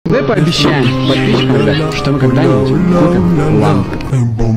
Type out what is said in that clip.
Давай пообещаем подписчикам, ребят, что мы когда-нибудь купим лампу.